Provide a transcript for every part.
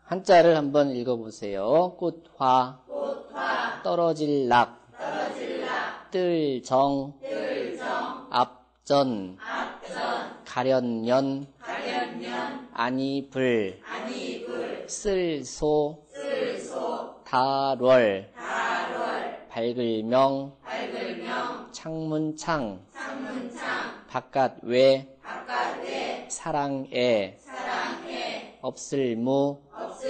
한자를 한번 읽어보세요. 꽃화, 떨어질락, 뜰정, 앞전, 가련년, 아니불, 쓸소, 달월, 밝을명, 창문창, 바깥외, 사랑애, 없을무,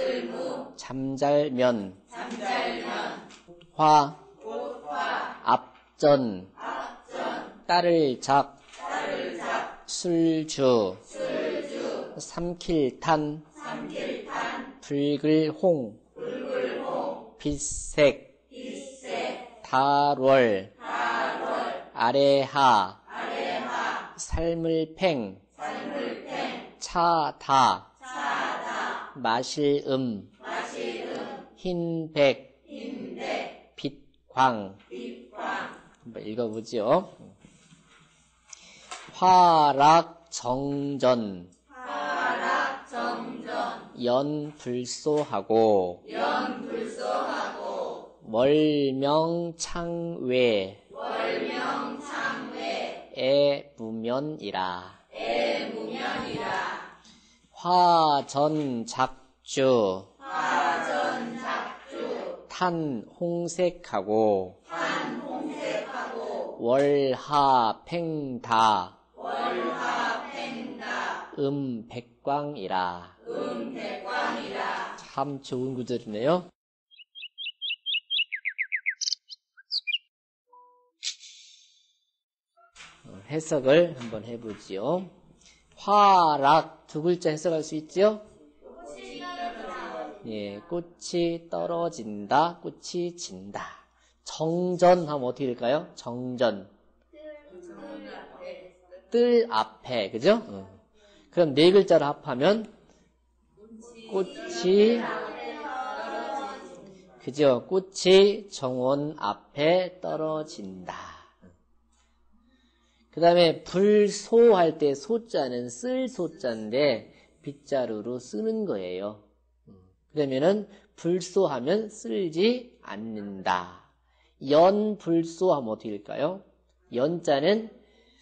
잠잘면, 화, 앞전, 따를작, 술주, 삼킬탄, 붉을홍, 빛색, 달월, 아래하, 삶을팽, 차다, 마실음, 흰백, 빛광. 한번 읽어보죠. 화락정전, 연불소하고, 월명창외, 애무면이라. 화전작주, 탄홍색하고, 월하팽다, 백광이라. 참 좋은 구절이네요. 해석을 한번 해보지요. 화락 두 글자 해석할 수 있죠? 예, 꽃이 떨어진다, 꽃이 진다. 정전 하면 어떻게 될까요? 정전. 뜰 앞에, 그죠? 그럼 네 글자를 합하면 꽃이, 그죠? 꽃이 정원 앞에 떨어진다. 그 다음에 불소 할 때 소자는 쓸 소자인데 빗자루로 쓰는 거예요. 그러면은 불소하면 쓸지 않는다. 연불소하면 어떻게 될까요? 연자는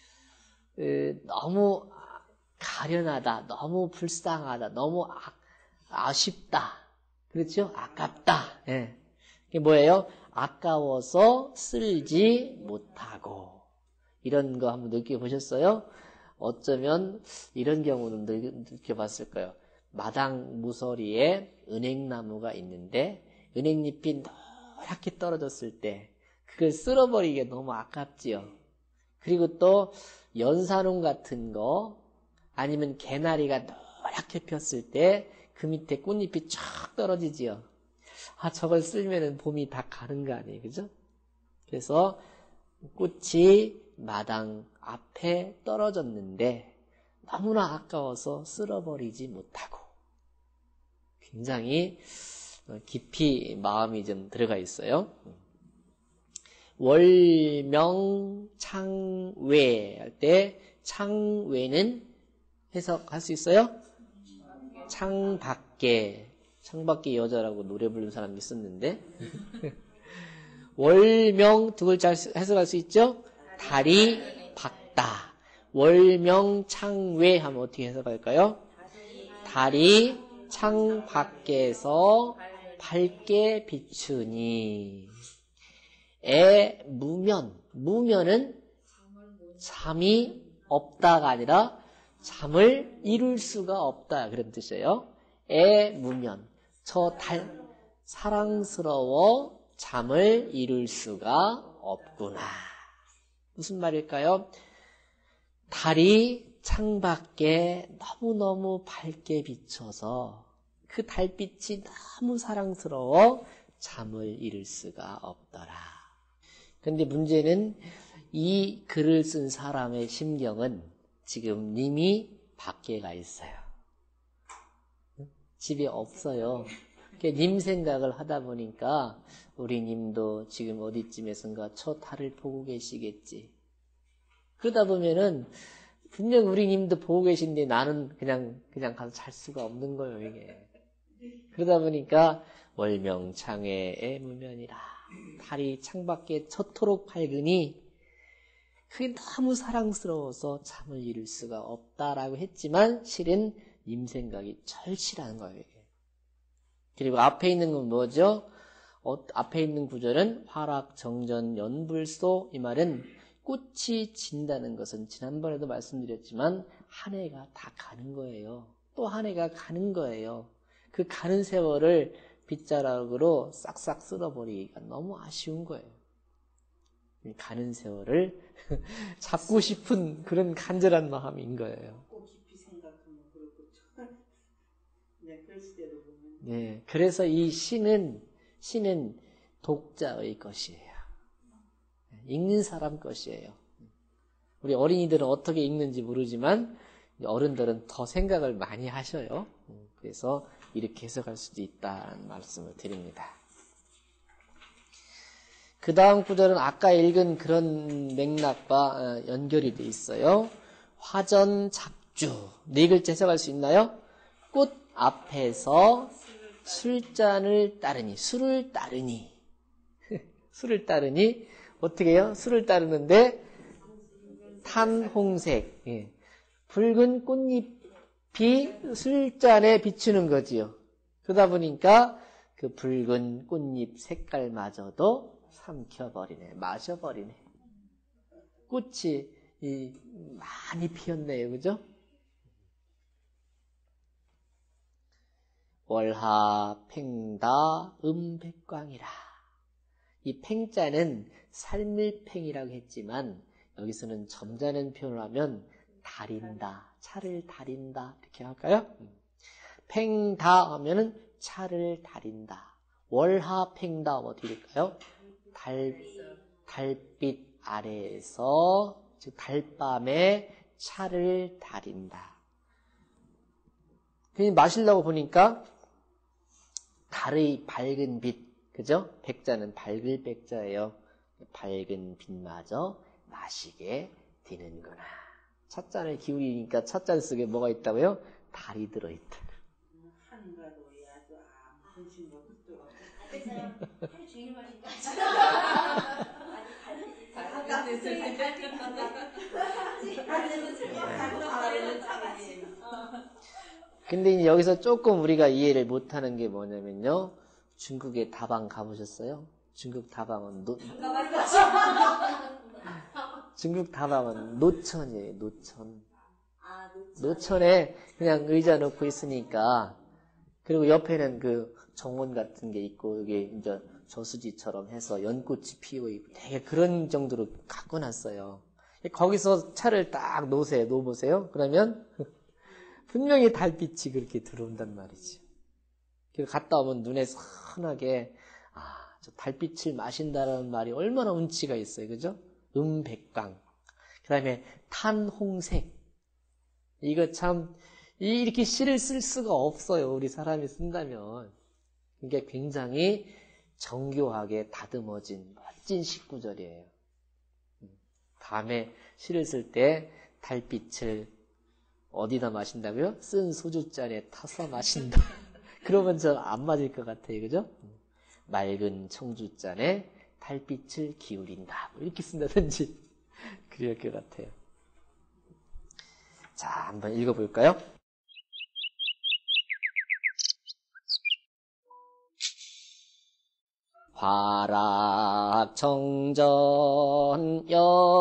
너무 가련하다, 너무 불쌍하다, 너무 아쉽다. 그렇죠? 아깝다. 예. 이게 뭐예요? 아까워서 쓸지 못하고. 이런 거 한번 느껴보셨어요? 어쩌면 이런 경우는 느껴봤을 거예요. 마당 무서리에 은행나무가 있는데 은행잎이 노랗게 떨어졌을 때 그걸 쓸어버리기가 너무 아깝지요. 그리고 또 연산홍 같은 거 아니면 개나리가 노랗게 폈을 때 그 밑에 꽃잎이 쫙 떨어지지요. 아, 저걸 쓸면은 봄이 다 가는 거 아니에요, 그죠? 그래서 꽃이 마당 앞에 떨어졌는데 너무나 아까워서 쓸어버리지 못하고. 굉장히 깊이 마음이 좀 들어가 있어요. 월명창외 할 때 창외는 해석할 수 있어요? 창밖에. 창밖에 여자라고 노래 부르는 사람이 있었는데 월명 두 글자 해석할 수 있죠? 달이 밝다. 월명창외 하면 어떻게 해석할까요? 달이 창 밖에서 밝게 비추니. 무면. 무면은 잠이 없다가 아니라 잠을 이룰 수가 없다. 그런 뜻이에요. 무면. 저 사랑스러워 잠을 이룰 수가 없구나. 무슨 말일까요? 달이 창밖에 너무너무 밝게 비춰서 그 달빛이 너무 사랑스러워 잠을 이룰 수가 없더라. 그런데 문제는 이 글을 쓴 사람의 심경은 지금 님이 밖에 가 있어요. 집에 없어요. 님 생각을 하다 보니까 우리 님도 지금 어디쯤에선가 저 달을 보고 계시겠지. 그러다 보면은 분명 우리 님도 보고 계신데 나는 그냥 가서 잘 수가 없는 거예요, 이게. 그러다 보니까 월명창외의 무면이라. 달이 창밖에 젖도록 밝으니 그게 너무 사랑스러워서 잠을 이룰 수가 없다라고 했지만 실은 님 생각이 절실한 거예요. 그리고 앞에 있는 건 뭐죠? 앞에 있는 구절은 화락, 정전, 연불소. 이 말은 꽃이 진다는 것은 지난번에도 말씀드렸지만 한 해가 다 가는 거예요. 또 한 해가 가는 거예요. 그 가는 세월을 빗자락으로 싹싹 쓸어버리기가 너무 아쉬운 거예요. 가는 세월을 잡고 싶은 그런 간절한 마음인 거예요. 꼭 깊이 생각하면 그렇고 네, 그럴 때도 보면 네, 그래서 이 시는 독자의 것이에요. 읽는 사람 것이에요. 우리 어린이들은 어떻게 읽는지 모르지만 어른들은 더 생각을 많이 하셔요. 그래서 이렇게 해석할 수도 있다는 말씀을 드립니다. 그 다음 구절은 아까 읽은 그런 맥락과 연결이 돼 있어요. 화전작주. 네 글자 해석할 수 있나요? 꽃 앞에서 술잔을 따르니, 술을 따르니. 술을 따르니, 어떻게 해요? 술을 따르는데, 탄홍색. 예. 붉은 꽃잎이 술잔에 비추는 거지요. 그러다 보니까 그 붉은 꽃잎 색깔마저도 삼켜버리네, 마셔버리네. 꽃이 많이 피었네요, 그죠? 월하 팽다 음백광이라. 이 팽자는 살밀팽이라고 했지만 여기서는 점잖은 표현을 하면 다린다, 차를 다린다 이렇게 할까요? 팽다 하면은 차를 다린다. 월하 팽다 어떻게 될까요? 달빛 아래에서 즉 달밤에 차를 다린다. 그냥 마시려고 보니까 달의 밝은 빛, 그죠? 백자는 밝을 백자예요. 밝은 빛마저 마시게 되는구나. 찻잔을 기울이니까 찻잔 속에 뭐가 있다고요? 달이 들어있다. 한가로이 아주 아무 거 흙도 하루 종일 마신다. 근데 이제 여기서 조금 우리가 이해를 못하는 게 뭐냐면요. 중국에 다방 가보셨어요? 중국 다방은 중국 다방은 노천이에요. 노천. 노천에 그냥 의자 놓고 있으니까, 그리고 옆에는 그 정원 같은 게 있고, 여기 이제 저수지처럼 해서 연꽃이 피어 있고, 되게 그런 정도로 갖고 놨어요. 거기서 차를 딱 놓으세요. 그러면 분명히 달빛이 그렇게 들어온단 말이죠. 그래서 갔다 오면 눈에 선하게, 저 달빛을 마신다라는 말이 얼마나 운치가 있어요. 그죠? 백광. 그 다음에 탄홍색. 이거 참, 이렇게 시를 쓸 수가 없어요. 우리 사람이 쓴다면. 이게 굉장히 정교하게 다듬어진 멋진 시구절이에요. 다음에 시를 쓸 때 달빛을 어디다 마신다고요? 쓴 소주잔에 타서 마신다. 그러면 저 안 맞을 것 같아요. 그죠? 맑은 청주잔에 달빛을 기울인다. 뭐 이렇게 쓴다든지 그럴 것 같아요. 자, 한번 읽어볼까요? 화락 정전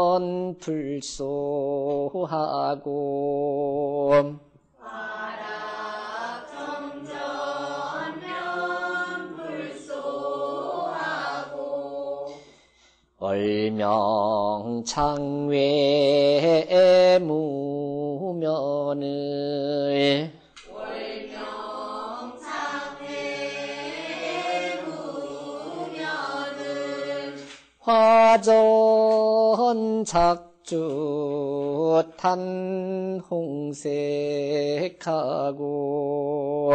연불소하고 화락 정전 연불소하고 월명창외의 무면을 화전작주 탄홍색하고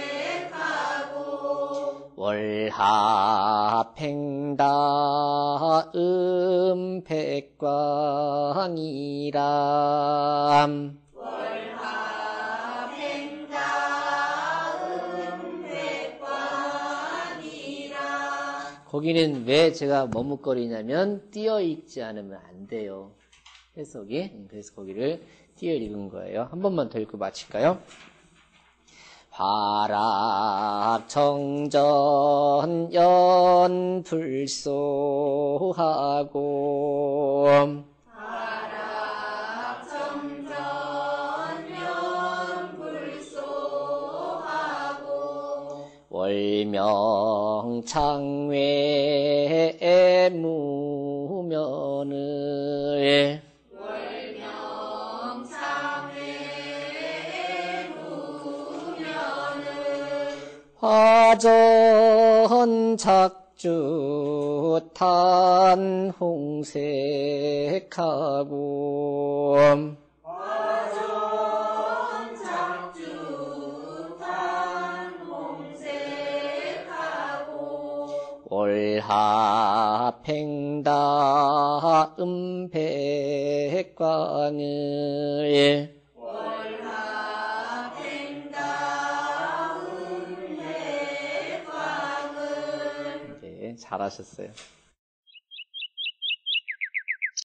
월하 팽다 백광이람 거기는 왜 제가 머뭇거리냐면 띄어 읽지 않으면 안 돼요. 해석이. 그래서 거기를 띄어 읽은 거예요. 한 번만 더 읽고 마칠까요? 화락정전 연불소하고 월명창외 무면을 화전 작주탄 홍색하고 월하팽다 백광을 네, 잘하셨어요.